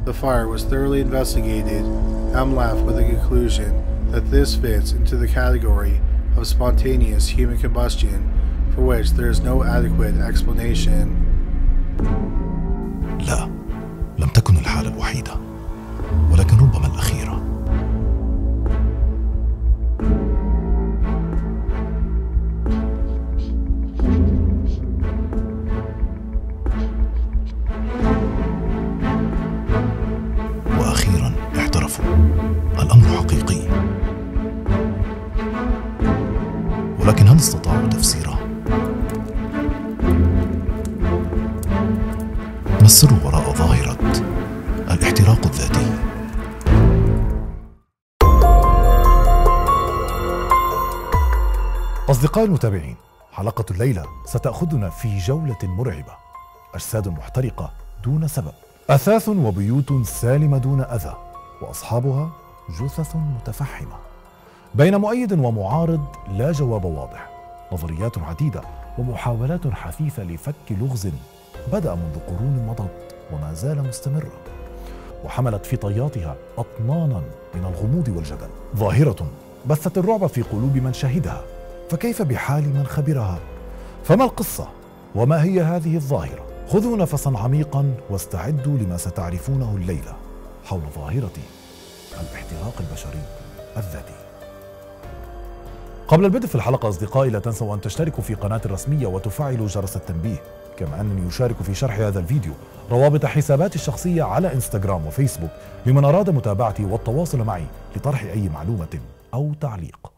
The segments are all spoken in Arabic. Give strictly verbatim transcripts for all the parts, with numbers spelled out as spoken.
the fire was thoroughly investigated, I'm left with the conclusion that this fits into the category of spontaneous human combustion for which there is no adequate explanation. لا، لم تكن الحالة الوحيدة، ولكن ربما الأخيرة. وأخيرا اعترفوا، الأمر حقيقي، ولكن هل استطاعوا تفسيره؟ ما السر وراء ظاهرة الاحتراق الذاتي؟ أصدقائي المتابعين، حلقة الليلة ستأخذنا في جولة مرعبة. أجساد محترقة دون سبب، أثاث وبيوت سالمة دون أذى، وأصحابها جثث متفحمة. بين مؤيد ومعارض لا جواب واضح، نظريات عديدة ومحاولات حثيثة لفك لغز بدأ منذ قرون مضت وما زال مستمرا، وحملت في طياتها أطنانا من الغموض والجدل. ظاهرة بثت الرعب في قلوب من شهدها، فكيف بحال من خبرها؟ فما القصة؟ وما هي هذه الظاهرة؟ خذوا نفسا عميقا واستعدوا لما ستعرفونه الليلة حول ظاهرة الاحتراق البشري الذاتي. قبل البدء في الحلقة أصدقائي، لا تنسوا أن تشتركوا في قناتي الرسمية وتفعلوا جرس التنبيه، كما أنني أشارك في شرح هذا الفيديو روابط حساباتي الشخصية على انستغرام وفيسبوك لمن أراد متابعتي والتواصل معي لطرح أي معلومة أو تعليق.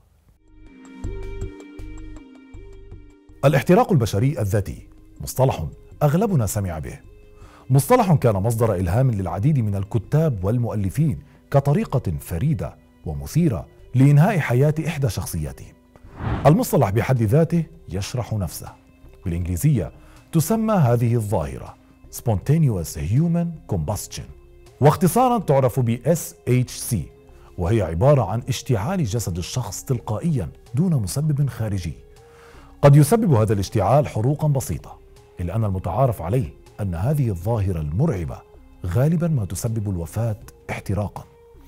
الاحتراق البشري الذاتي مصطلح أغلبنا سمع به، مصطلح كان مصدر إلهام للعديد من الكتاب والمؤلفين كطريقة فريدة ومثيرة لإنهاء حياة إحدى شخصياتهم. المصطلح بحد ذاته يشرح نفسه. بالإنجليزية تسمى هذه الظاهرة Spontaneous Human Combustion، واختصارا تعرف ب إس إتش سي، وهي عبارة عن اشتعال جسد الشخص تلقائيا دون مسبب خارجي. قد يسبب هذا الاشتعال حروقا بسيطة، إلا أن المتعارف عليه أن هذه الظاهرة المرعبة غالبا ما تسبب الوفاة احتراقا.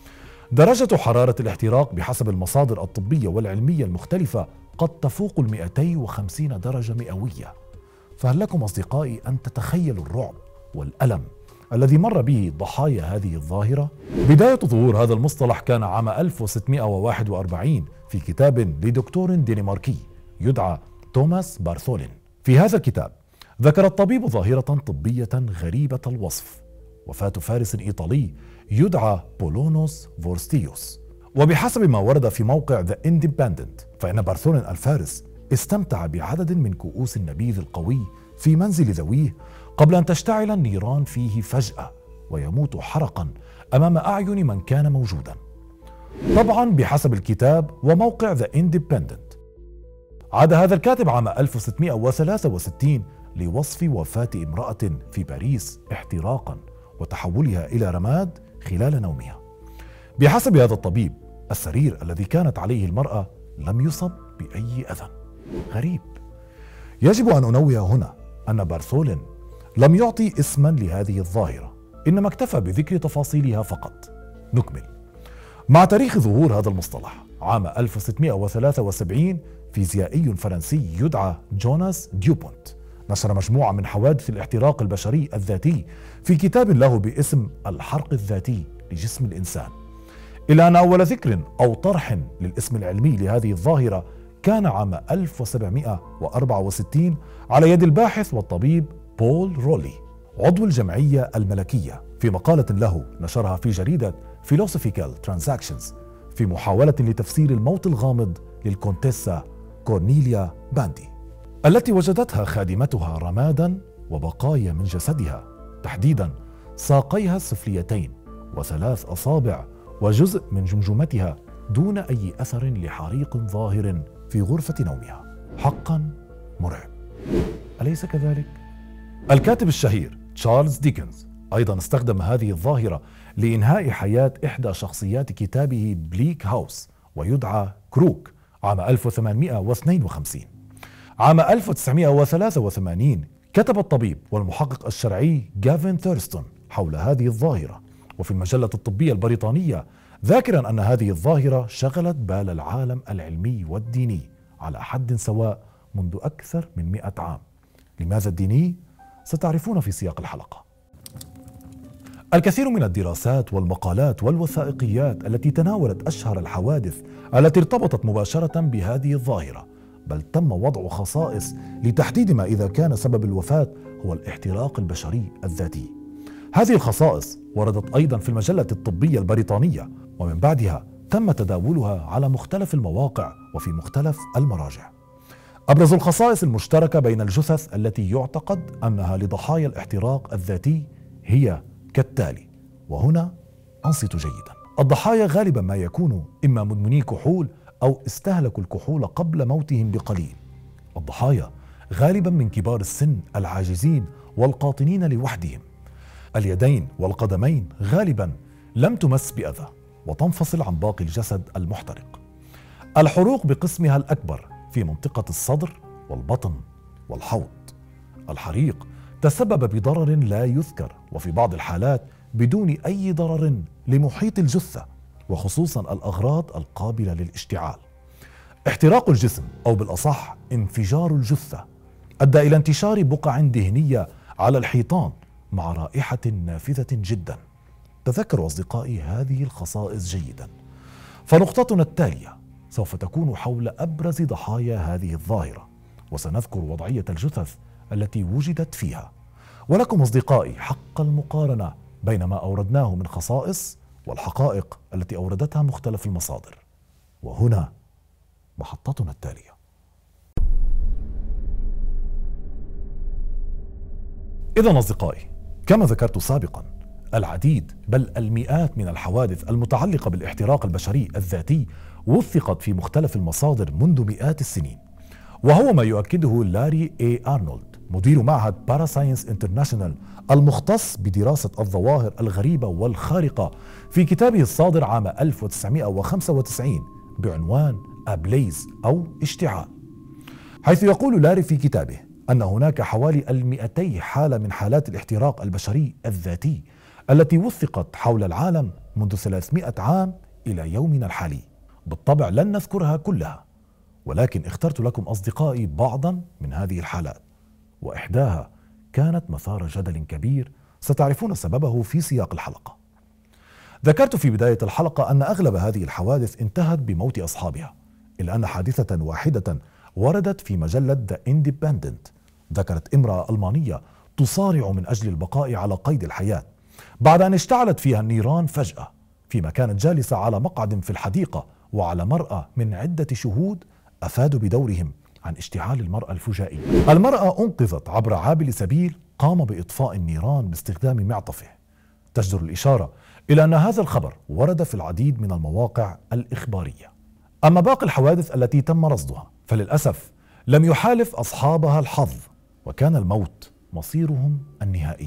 درجة حرارة الاحتراق بحسب المصادر الطبية والعلمية المختلفة قد تفوق المئتين وخمسين درجة مئوية. فهل لكم أصدقائي أن تتخيلوا الرعب والألم الذي مر به ضحايا هذه الظاهرة؟ بداية ظهور هذا المصطلح كان عام ألف وستمئة وواحد وأربعين في كتاب لدكتور دنماركي يدعى توماس بارثولين. في هذا الكتاب ذكر الطبيب ظاهرة طبية غريبة الوصف، وفاة فارس إيطالي يدعى بولونوس فورستيوس. وبحسب ما ورد في موقع ذا اندبندنت، فإن بارثولين الفارس استمتع بعدد من كؤوس النبيذ القوي في منزل ذويه قبل أن تشتعل النيران فيه فجأة ويموت حرقا أمام أعين من كان موجودا. طبعا بحسب الكتاب وموقع ذا اندبندنت، عاد هذا الكاتب عام ألف وستمئة وثلاثة وستين لوصف وفاة امرأة في باريس احتراقا وتحولها إلى رماد خلال نومها. بحسب هذا الطبيب، السرير الذي كانت عليه المرأة لم يصب بأي أذى. غريب. يجب أن أنوه هنا أن بارثولين لم يعطي اسما لهذه الظاهرة، إنما اكتفى بذكر تفاصيلها فقط. نكمل. مع تاريخ ظهور هذا المصطلح عام ألف وستمئة وثلاثة وسبعين، فيزيائي فرنسي يدعى جوناس ديوبونت نشر مجموعة من حوادث الاحتراق البشري الذاتي في كتاب له باسم الحرق الذاتي لجسم الإنسان، إلا أن أول ذكر أو طرح للاسم العلمي لهذه الظاهرة كان عام ألف وسبعمئة وأربعة وستين على يد الباحث والطبيب بول رولي عضو الجمعية الملكية، في مقالة له نشرها في جريدة Philosophical Transactions في محاولة لتفسير الموت الغامض للكونتيسا كورنيليا باندي، التي وجدتها خادمتها رمادا وبقايا من جسدها، تحديدا ساقيها السفليتين وثلاث أصابع وجزء من جمجمتها، دون أي أثر لحريق ظاهر في غرفة نومها. حقا مرعب، أليس كذلك؟ الكاتب الشهير تشارلز ديكنز أيضا استخدم هذه الظاهرة لإنهاء حياة إحدى شخصيات كتابه بليك هاوس، ويدعى كروك، عام ألف وثمانمئة واثنين وخمسين. عام ألف وتسعمئة وثلاثة وثمانين كتب الطبيب والمحقق الشرعي جافن ثيرستون حول هذه الظاهرة، وفي المجلة الطبية البريطانية، ذاكرا أن هذه الظاهرة شغلت بال العالم العلمي والديني على حد سواء منذ أكثر من مئة عام. لماذا الديني؟ ستعرفون في سياق الحلقة. الكثير من الدراسات والمقالات والوثائقيات التي تناولت أشهر الحوادث التي ارتبطت مباشرة بهذه الظاهرة، بل تم وضع خصائص لتحديد ما إذا كان سبب الوفاة هو الاحتراق البشري الذاتي. هذه الخصائص وردت أيضا في المجلة الطبية البريطانية، ومن بعدها تم تداولها على مختلف المواقع وفي مختلف المراجع. أبرز الخصائص المشتركة بين الجثث التي يعتقد أنها لضحايا الاحتراق الذاتي هي كالتالي، وهنا أنصتوا جيدا. الضحايا غالبا ما يكونوا إما مدمني كحول أو استهلكوا الكحول قبل موتهم بقليل. الضحايا غالبا من كبار السن العاجزين والقاطنين لوحدهم. اليدين والقدمين غالبا لم تمس بأذى وتنفصل عن باقي الجسد المحترق. الحروق بقسمها الأكبر في منطقة الصدر والبطن والحوض. الحريق تسبب بضرر لا يذكر، وفي بعض الحالات بدون أي ضرر لمحيط الجثة، وخصوصا الأغراض القابلة للاشتعال. احتراق الجسم أو بالأصح انفجار الجثة أدى إلى انتشار بقع دهنية على الحيطان مع رائحة نافذة جدا. تذكروا أصدقائي هذه الخصائص جيدا، فنقطتنا التالية سوف تكون حول أبرز ضحايا هذه الظاهرة، وسنذكر وضعية الجثث التي وجدت فيها، ولكم أصدقائي حق المقارنة بين ما أوردناه من خصائص والحقائق التي أوردتها مختلف المصادر. وهنا محطتنا التالية. إذن أصدقائي، كما ذكرت سابقا، العديد بل المئات من الحوادث المتعلقة بالاحتراق البشري الذاتي وثقت في مختلف المصادر منذ مئات السنين، وهو ما يؤكده لاري اي ارنولد مدير معهد باراساينس انترناشونال المختص بدراسة الظواهر الغريبة والخارقة في كتابه الصادر عام ألف وتسعمئة وخمسة وتسعين بعنوان أبليز أو اشتعال، حيث يقول لاري في كتابه أن هناك حوالي المئتي حالة من حالات الاحتراق البشري الذاتي التي وثقت حول العالم منذ ثلاثمئة عام إلى يومنا الحالي. بالطبع لن نذكرها كلها، ولكن اخترت لكم أصدقائي بعضا من هذه الحالات، وإحداها كانت مثار جدل كبير ستعرفون سببه في سياق الحلقة. ذكرت في بداية الحلقة أن أغلب هذه الحوادث انتهت بموت أصحابها، إلا أن حادثة واحدة وردت في مجلة The Independent ذكرت امرأة ألمانية تصارع من أجل البقاء على قيد الحياة بعد أن اشتعلت فيها النيران فجأة فيما كانت جالسة على مقعد في الحديقة، وعلى مرأى من عدة شهود أفادوا بدورهم عن اشتعال المرأة الفجائي. المرأة أنقذت عبر عابل سبيل قام بإطفاء النيران باستخدام معطفه. تجدر الإشارة إلى أن هذا الخبر ورد في العديد من المواقع الإخبارية. أما باقي الحوادث التي تم رصدها فللأسف لم يحالف أصحابها الحظ، وكان الموت مصيرهم النهائي.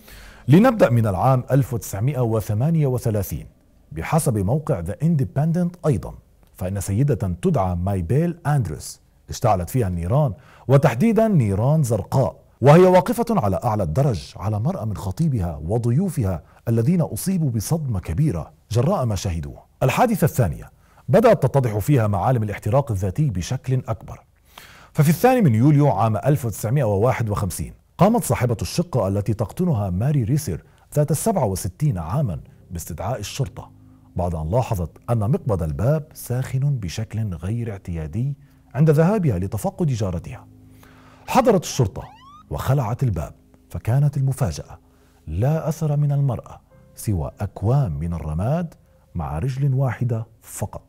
لنبدأ من العام ألف وتسعمئة وثمانية وثلاثين بحسب موقع The Independent أيضا، فإن سيدة تدعى مايبيل أندروس اشتعلت فيها النيران، وتحديدا نيران زرقاء، وهي واقفة على أعلى الدرج على مرأى من خطيبها وضيوفها الذين أصيبوا بصدمة كبيرة جراء ما شهدوه. الحادثة الثانية بدأت تتضح فيها معالم الاحتراق الذاتي بشكل أكبر، ففي الثاني من يوليو عام ألف وتسعمئة وواحد وخمسين قامت صاحبة الشقة التي تقطنها ماري ريسر ذات السبعة وستين عاما باستدعاء الشرطة بعد أن لاحظت أن مقبض الباب ساخن بشكل غير اعتيادي عند ذهابها لتفقد جارتها. حضرت الشرطة وخلعت الباب، فكانت المفاجأة لا أثر من المرأة سوى أكوام من الرماد مع رجل واحدة فقط.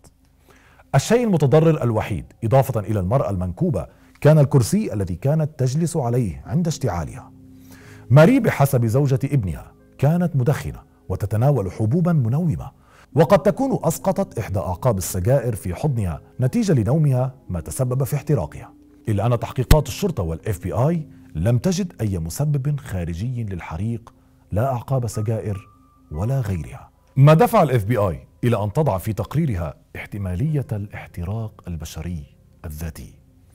الشيء المتضرر الوحيد إضافة إلى المرأة المنكوبة كان الكرسي الذي كانت تجلس عليه عند اشتعالها. ماري بحسب زوجة ابنها كانت مدخنة وتتناول حبوبا منومة، وقد تكون أسقطت إحدى أعقاب السجائر في حضنها نتيجة لنومها ما تسبب في احتراقها، إلا أن تحقيقات الشرطة والإف بي آي لم تجد أي مسبب خارجي للحريق، لا أعقاب سجائر ولا غيرها، ما دفع الإف بي آي إلى أن تضع في تقريرها احتمالية الاحتراق البشري الذاتي.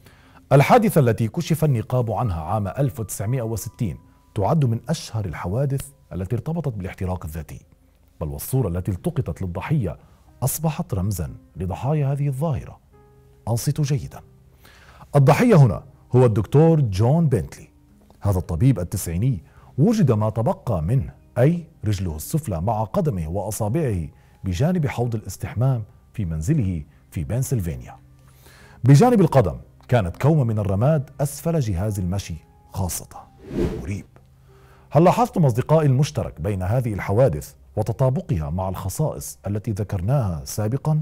الحادثة التي كشف النقاب عنها عام ألف وتسعمئة وستين تعد من أشهر الحوادث التي ارتبطت بالاحتراق الذاتي. بل والصورة التي التقطت للضحية أصبحت رمزا لضحايا هذه الظاهرة. أنصتوا جيدا. الضحية هنا هو الدكتور جون بنتلي. هذا الطبيب التسعيني وجد ما تبقى منه، أي رجله السفلى مع قدمه وأصابعه، بجانب حوض الاستحمام في منزله في بنسلفانيا. بجانب القدم كانت كومة من الرماد أسفل جهاز المشي خاصته. مريب. هل لاحظتم أصدقائي المشترك بين هذه الحوادث وتطابقها مع الخصائص التي ذكرناها سابقا؟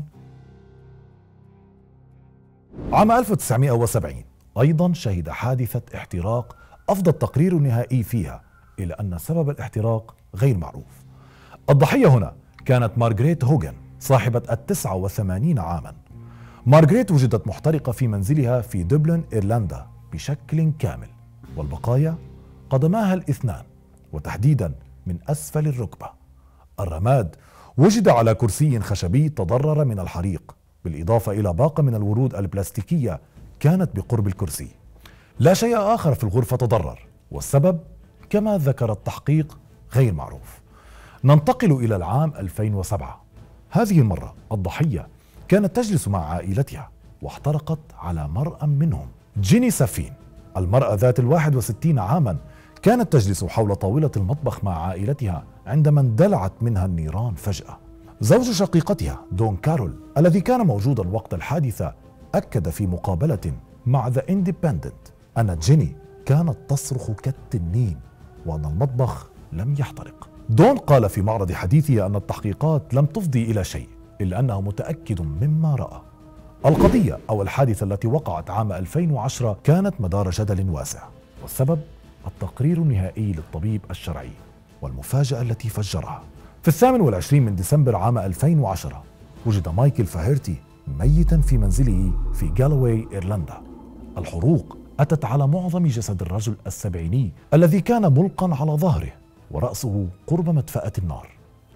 عام ألف وتسعمائة وسبعين أيضا شهد حادثة احتراق أفضى التقرير النهائي فيها إلى أن سبب الاحتراق غير معروف. الضحية هنا كانت مارغريت هوغن صاحبة التسعة وثمانين عاما. مارغريت وجدت محترقة في منزلها في دبلن إيرلندا بشكل كامل، والبقايا قدماها الاثنان وتحديدا من أسفل الركبة. الرماد وجد على كرسي خشبي تضرر من الحريق، بالإضافة إلى باقة من الورود البلاستيكية كانت بقرب الكرسي. لا شيء آخر في الغرفة تضرر، والسبب كما ذكر التحقيق غير معروف. ننتقل إلى العام ألفين وسبعة. هذه المرة الضحية كانت تجلس مع عائلتها واحترقت على مرأى منهم. جيني سافين، المرأة ذات الواحد وستين عاما، كانت تجلس حول طاولة المطبخ مع عائلتها عندما اندلعت منها النيران فجأة. زوج شقيقتها دون كارول الذي كان موجودا وقت الحادثة أكد في مقابلة مع ذا اندبندنت أن جيني كانت تصرخ كالتنين وأن المطبخ لم يحترق. دون قال في معرض حديثه أن التحقيقات لم تفضي إلى شيء، إلا أنه متأكد مما رأى. القضية أو الحادثة التي وقعت عام ألفين وعشرة كانت مدار جدل واسع، والسبب التقرير النهائي للطبيب الشرعي والمفاجأة التي فجرها. في الثامن والعشرين من ديسمبر عام ألفين وعشرة وجد مايكل فاهيرتي ميتا في منزله في جالوي إيرلندا. الحروق أتت على معظم جسد الرجل السبعيني الذي كان ملقا على ظهره ورأسه قرب مدفأة النار.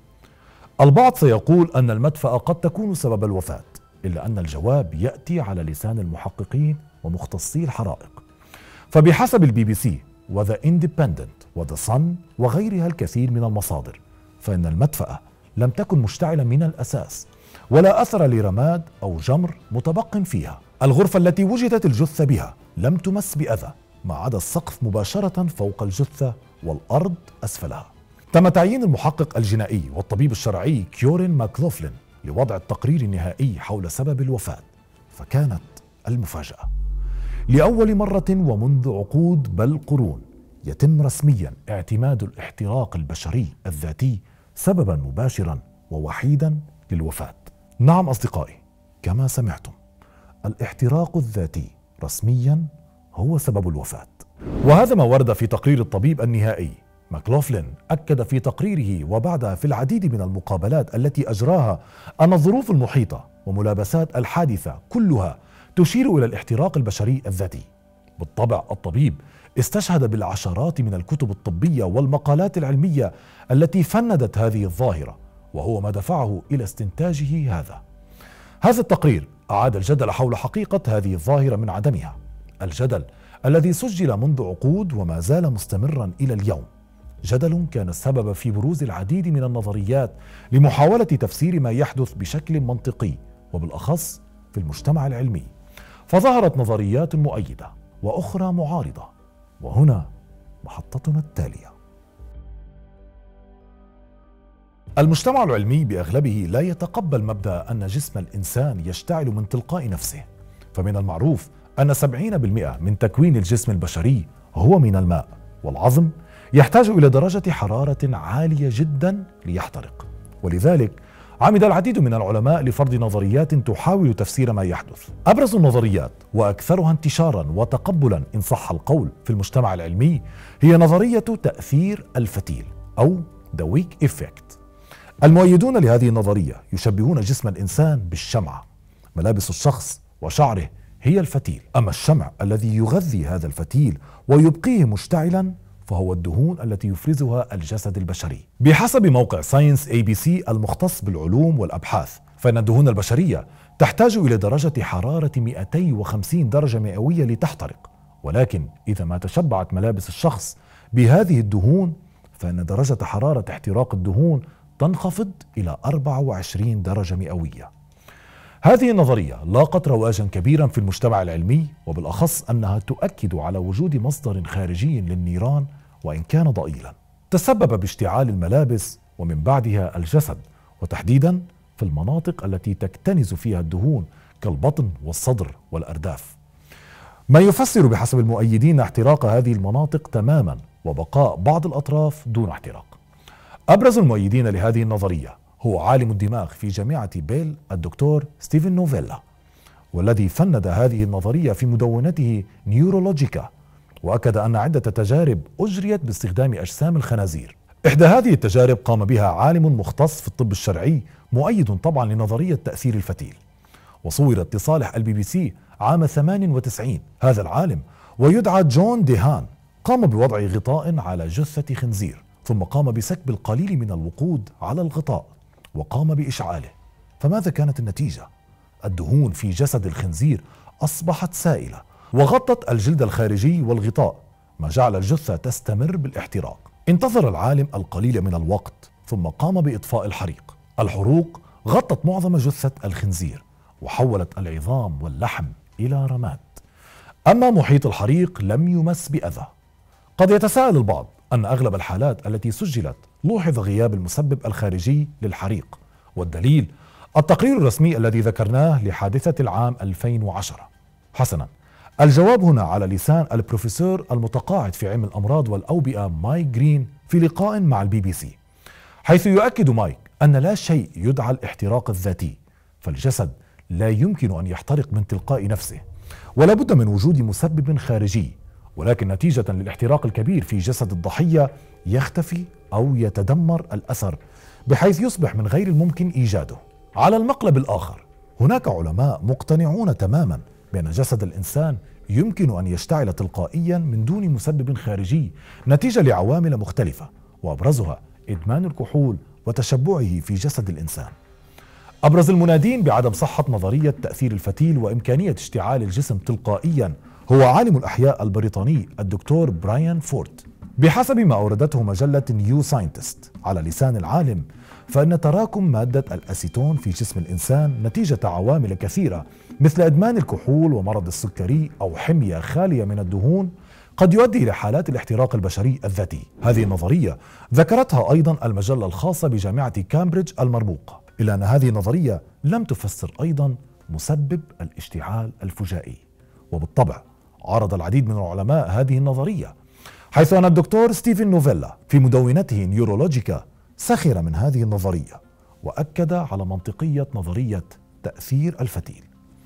البعض سيقول أن المدفأة قد تكون سبب الوفاة، إلا أن الجواب يأتي على لسان المحققين ومختصي الحرائق. فبحسب البي بي سي وذا اندبندنت وذا صن وغيرها الكثير من المصادر، فإن المدفأة لم تكن مشتعلة من الأساس، ولا أثر لرماد أو جمر متبق فيها. الغرفة التي وجدت الجثة بها لم تمس بأذى، ما عدا السقف مباشرة فوق الجثة والأرض أسفلها. تم تعيين المحقق الجنائي والطبيب الشرعي كيورين ماكلوفلين لوضع التقرير النهائي حول سبب الوفاة، فكانت المفاجأة. لأول مرة ومنذ عقود بل قرون يتم رسميا اعتماد الاحتراق البشري الذاتي سببا مباشرا ووحيدا للوفاة. نعم أصدقائي، كما سمعتم، الاحتراق الذاتي رسميا هو سبب الوفاة، وهذا ما ورد في تقرير الطبيب النهائي. ماكلوفلين أكد في تقريره وبعدها في العديد من المقابلات التي أجراها أن الظروف المحيطة وملابسات الحادثة كلها تشير إلى الاحتراق البشري الذاتي. بالطبع الطبيب استشهد بالعشرات من الكتب الطبية والمقالات العلمية التي فندت هذه الظاهرة، وهو ما دفعه إلى استنتاجه هذا. هذا التقرير أعاد الجدل حول حقيقة هذه الظاهرة من عدمها، الجدل الذي سجل منذ عقود وما زال مستمرا إلى اليوم. جدل كان السبب في بروز العديد من النظريات لمحاولة تفسير ما يحدث بشكل منطقي، وبالأخص في المجتمع العلمي. فظهرت نظريات مؤيدة وأخرى معارضة، وهنا محطتنا التالية. المجتمع العلمي بأغلبه لا يتقبل مبدأ أن جسم الإنسان يشتعل من تلقاء نفسه، فمن المعروف أن سبعين بالمئة من تكوين الجسم البشري هو من الماء، والعظم يحتاج إلى درجة حرارة عالية جدا ليحترق. ولذلك عمد العديد من العلماء لفرض نظريات تحاول تفسير ما يحدث. أبرز النظريات وأكثرها انتشارا وتقبلا إن صح القول في المجتمع العلمي هي نظرية تأثير الفتيل أو The Wick Effect. المؤيدون لهذه النظرية يشبهون جسم الإنسان بالشمعة، ملابس الشخص وشعره هي الفتيل، أما الشمع الذي يغذي هذا الفتيل ويبقيه مشتعلا فهو الدهون التي يفرزها الجسد البشري. بحسب موقع ساينس اي بي سي المختص بالعلوم والأبحاث، فإن الدهون البشرية تحتاج إلى درجة حرارة مئتين وخمسين درجة مئوية لتحترق، ولكن إذا ما تشبعت ملابس الشخص بهذه الدهون فإن درجة حرارة احتراق الدهون تنخفض إلى أربعة وعشرين درجة مئوية. هذه النظرية لاقت رواجا كبيرا في المجتمع العلمي، وبالأخص أنها تؤكد على وجود مصدر خارجي للنيران وإن كان ضئيلا تسبب باشتعال الملابس ومن بعدها الجسد، وتحديدا في المناطق التي تكتنز فيها الدهون كالبطن والصدر والأرداف، ما يفسر بحسب المؤيدين احتراق هذه المناطق تماما وبقاء بعض الأطراف دون احتراق. أبرز المؤيدين لهذه النظرية هو عالم الدماغ في جامعة بيل الدكتور ستيفن نوفيلا، والذي فند هذه النظرية في مدونته نيورولوجيكا، وأكد أن عدة تجارب أجريت باستخدام أجسام الخنازير. إحدى هذه التجارب قام بها عالم مختص في الطب الشرعي مؤيد طبعا لنظرية تأثير الفتيل، وصورت لصالح البي بي سي عام ثمانية وتسعين. هذا العالم ويدعى جون ديهان قام بوضع غطاء على جثة خنزير، ثم قام بسكب القليل من الوقود على الغطاء وقام بإشعاله. فماذا كانت النتيجة؟ الدهون في جسد الخنزير أصبحت سائلة وغطت الجلد الخارجي والغطاء، ما جعل الجثة تستمر بالاحتراق. انتظر العالم القليل من الوقت ثم قام بإطفاء الحريق. الحروق غطت معظم جثة الخنزير وحولت العظام واللحم إلى رماد. أما محيط الحريق لم يمس بأذى. قد يتساءل البعض أن أغلب الحالات التي سجلت لوحظ غياب المسبب الخارجي للحريق، والدليل التقرير الرسمي الذي ذكرناه لحادثة العام ألفين وعشرة. حسنا، الجواب هنا على لسان البروفيسور المتقاعد في علم الأمراض والأوبئة مايك جرين في لقاء مع البي بي سي، حيث يؤكد مايك أن لا شيء يدعى الاحتراق الذاتي، فالجسد لا يمكن أن يحترق من تلقاء نفسه ولا بد من وجود مسبب خارجي، ولكن نتيجة للاحتراق الكبير في جسد الضحية يختفي أو يتدمر الأثر بحيث يصبح من غير الممكن إيجاده. على المقلب الآخر، هناك علماء مقتنعون تماما بأن جسد الإنسان يمكن أن يشتعل تلقائيا من دون مسبب خارجي نتيجة لعوامل مختلفة، وأبرزها إدمان الكحول وتشبعه في جسد الإنسان. أبرز المنادين بعدم صحة نظرية تأثير الفتيل وإمكانية اشتعال الجسم تلقائيا هو عالم الأحياء البريطاني الدكتور برايان فورد. بحسب ما أوردته مجلة نيو ساينتست على لسان العالم، فإن تراكم مادة الأسيتون في جسم الإنسان نتيجة عوامل كثيرة مثل إدمان الكحول ومرض السكري أو حمية خالية من الدهون قد يؤدي إلى حالات الاحتراق البشري الذاتي. هذه النظرية ذكرتها أيضا المجلة الخاصة بجامعة كامبريدج المرموقة، إلا أن هذه النظرية لم تفسر أيضا مسبب الاشتعال الفجائي. وبالطبع عرض العديد من العلماء هذه النظرية، حيث أن الدكتور ستيفن نوفيلا في مدونته نيورولوجيكا سخر من هذه النظرية وأكد على منطقية نظرية تأثير الفتيل.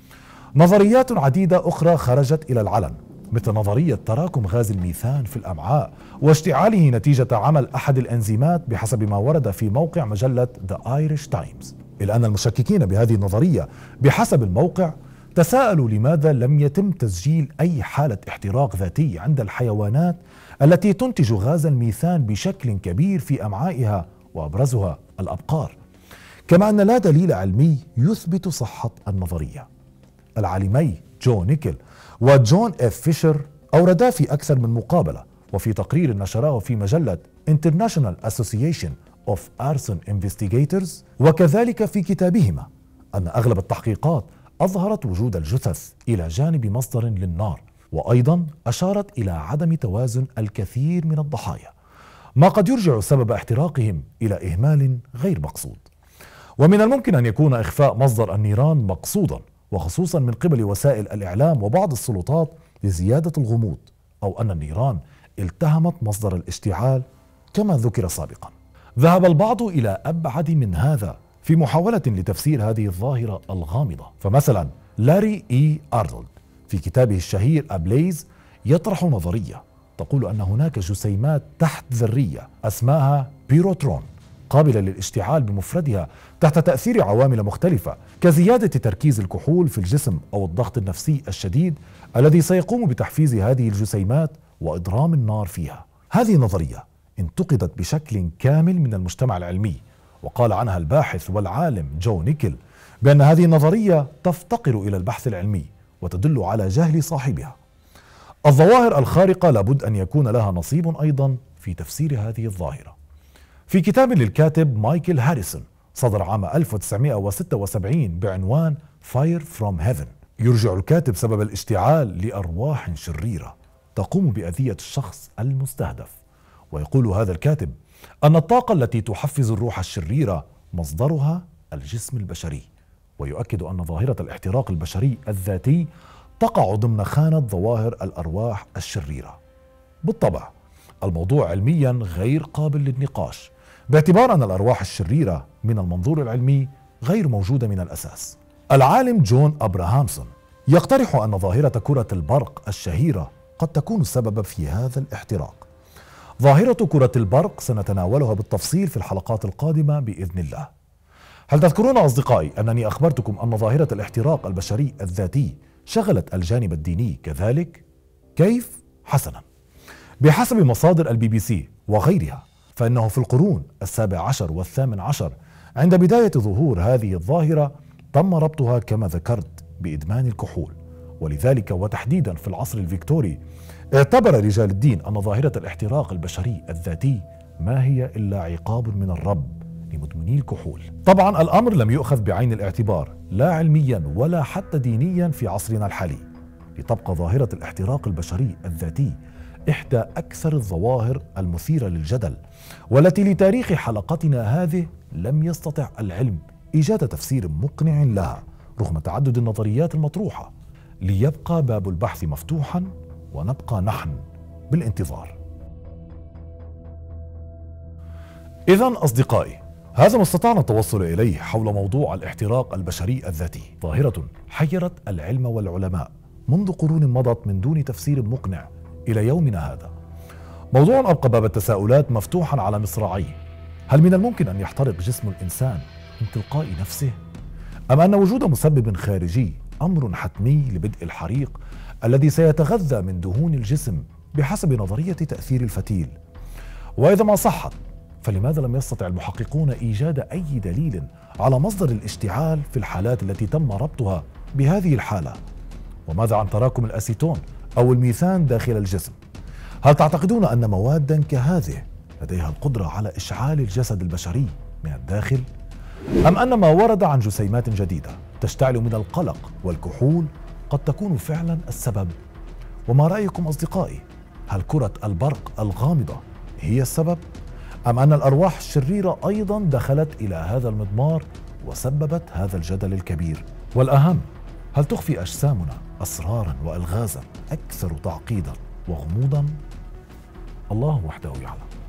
نظريات عديدة أخرى خرجت إلى العلن، مثل نظرية تراكم غاز الميثان في الأمعاء واشتعاله نتيجة عمل أحد الأنزيمات بحسب ما ورد في موقع مجلة The Irish Times. إلا أن المشككين بهذه النظرية بحسب الموقع تساءلوا لماذا لم يتم تسجيل أي حالة احتراق ذاتي عند الحيوانات التي تنتج غاز الميثان بشكل كبير في أمعائها وأبرزها الأبقار، كما أن لا دليل علمي يثبت صحة النظرية. العالمي جو نيكل وجون اف فيشر أوردا في أكثر من مقابلة وفي تقرير نشراه في مجلة International Association of Arson Investigators، وكذلك في كتابهما، أن أغلب التحقيقات أظهرت وجود الجثث إلى جانب مصدر للنار، وأيضا أشارت إلى عدم توازن الكثير من الضحايا، ما قد يرجع سبب احتراقهم إلى إهمال غير مقصود. ومن الممكن أن يكون إخفاء مصدر النيران مقصودا، وخصوصا من قبل وسائل الإعلام وبعض السلطات لزيادة الغموض، أو أن النيران التهمت مصدر الاشتعال كما ذكر سابقا. ذهب البعض إلى أبعد من هذا في محاولة لتفسير هذه الظاهرة الغامضة. فمثلا لاري إي أرنولد في كتابه الشهير أبليز يطرح نظرية تقول أن هناك جسيمات تحت ذرية اسمها بيروترون قابلة للاشتعال بمفردها تحت تأثير عوامل مختلفة كزيادة تركيز الكحول في الجسم أو الضغط النفسي الشديد الذي سيقوم بتحفيز هذه الجسيمات وإضرام النار فيها. هذه النظرية انتقدت بشكل كامل من المجتمع العلمي، وقال عنها الباحث والعالم جو نيكل بأن هذه النظرية تفتقر إلى البحث العلمي وتدل على جهل صاحبها. الظواهر الخارقة لابد أن يكون لها نصيب أيضا في تفسير هذه الظاهرة، في كتاب للكاتب مايكل هاريسون صدر عام ألف وتسعمائة وستة وسبعين بعنوان Fire from Heaven، يرجع الكاتب سبب الاشتعال لأرواح شريرة تقوم بأذية الشخص المستهدف. ويقول هذا الكاتب أن الطاقة التي تحفز الروح الشريرة مصدرها الجسم البشري، ويؤكد أن ظاهرة الاحتراق البشري الذاتي تقع ضمن خانة ظواهر الأرواح الشريرة. بالطبع الموضوع علميا غير قابل للنقاش، باعتبار أن الأرواح الشريرة من المنظور العلمي غير موجودة من الأساس. العالم جون أبراهامسون يقترح أن ظاهرة كرة البرق الشهيرة قد تكون السبب في هذا الاحتراق. ظاهرة كرة البرق سنتناولها بالتفصيل في الحلقات القادمة بإذن الله. هل تذكرون أصدقائي أنني أخبرتكم أن ظاهرة الاحتراق البشري الذاتي شغلت الجانب الديني كذلك؟ كيف؟ حسنا، بحسب مصادر البي بي سي وغيرها، فإنه في القرون السابع عشر والثامن عشر عند بداية ظهور هذه الظاهرة تم ربطها كما ذكرت بإدمان الكحول، ولذلك وتحديدا في العصر الفيكتوري اعتبر رجال الدين أن ظاهرة الاحتراق البشري الذاتي ما هي إلا عقاب من الرب لمدمني الكحول. طبعا الأمر لم يؤخذ بعين الاعتبار لا علميا ولا حتى دينيا في عصرنا الحالي، لتبقى ظاهرة الاحتراق البشري الذاتي إحدى أكثر الظواهر المثيرة للجدل، والتي لتاريخ حلقتنا هذه لم يستطع العلم إيجاد تفسير مقنع لها رغم تعدد النظريات المطروحة. ليبقى باب البحث مفتوحا ونبقى نحن بالانتظار. إذن أصدقائي، هذا ما استطعنا التوصل إليه حول موضوع الاحتراق البشري الذاتي، ظاهرة حيرت العلم والعلماء منذ قرون مضت من دون تفسير مقنع إلى يومنا هذا. موضوع أبقى باب التساؤلات مفتوحا على مصراعيه. هل من الممكن أن يحترق جسم الإنسان من تلقاء نفسه؟ أم أن وجود مسبب خارجي أمر حتمي لبدء الحريق الذي سيتغذى من دهون الجسم بحسب نظرية تأثير الفتيل؟ وإذا ما صحت، فلماذا لم يستطع المحققون إيجاد أي دليل على مصدر الاشتعال في الحالات التي تم ربطها بهذه الحالة؟ وماذا عن تراكم الأسيتون أو الميثان داخل الجسم؟ هل تعتقدون أن موادا كهذه لديها القدرة على إشعال الجسد البشري من الداخل؟ أم أن ما ورد عن جسيمات جديدة تشتعل من القلق والكحول قد تكون فعلا السبب؟ وما رأيكم أصدقائي؟ هل كرة البرق الغامضة هي السبب؟ أم أن الأرواح الشريرة أيضا دخلت إلى هذا المضمار وسببت هذا الجدل الكبير؟ والأهم، هل تخفي أجسامنا أسرارا وألغازا أكثر تعقيدا وغموضا؟ الله وحده يعلم.